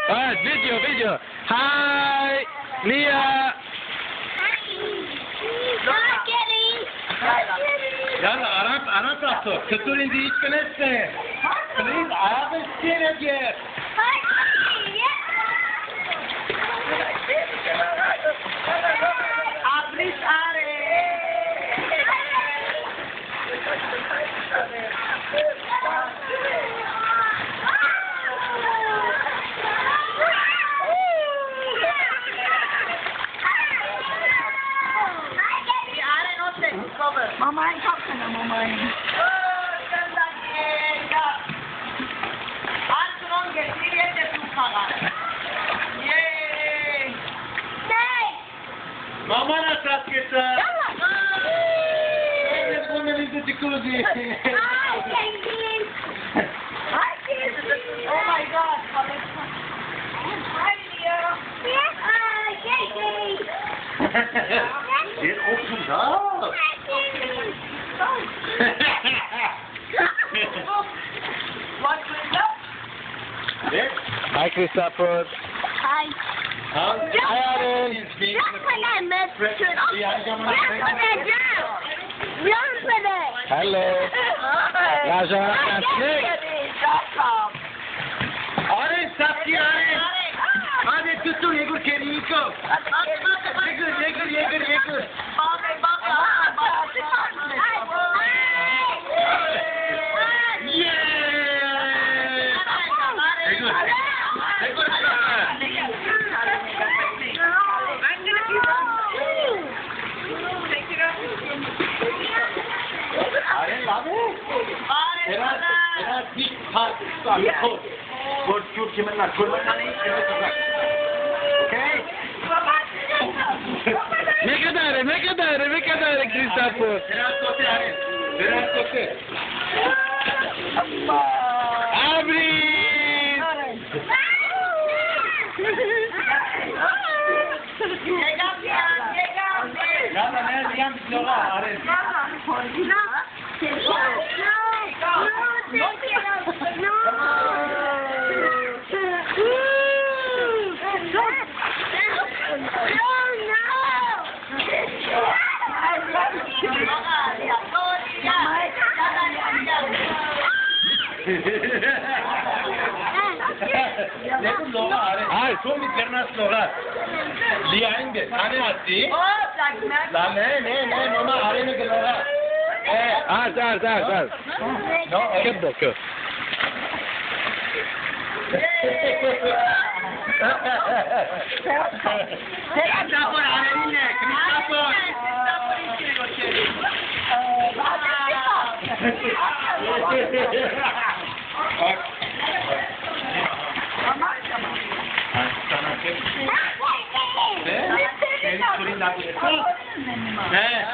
Video. Hi, Lia. Yalla, Arap rasto. Çatır indi hiç kanesse. Please, I haven't seen it yet. Please, Are. Mamain kapten na mamain. Antron getiriyor de tukalar. Yay! Mama nasıl kesa? Yalla. Evet, bunun izle çıkıldı. Oh my God. Hi, Leo. Sen oksun da. What was that? Evet. Hi, Christopher. Hi. Hi, Aren. Hello. Raja, Aren, sapki Aren. Hadi tutun yegur keniko. Yegur. Ne kadar Christopher? Biraz kote. Abrin! Yalla ne diyen bir şey var Aren. Lekun loga Aren. Ay. Tuh mikirnas loga. Liaenge. Ane ati. La ne mama Aren ke loga. Ar. No. Kebbo. Christopher Aren ne? Christopher. Bak. Sana ke. Ne? Senin sorun da bu. Ne?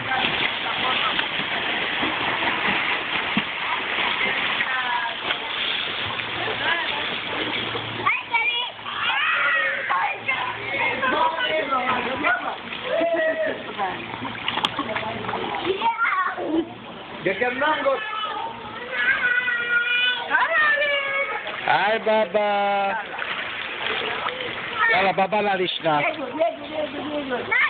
Gekemnam got. Hi, Baba. Yalla, Baba la lishna. Good.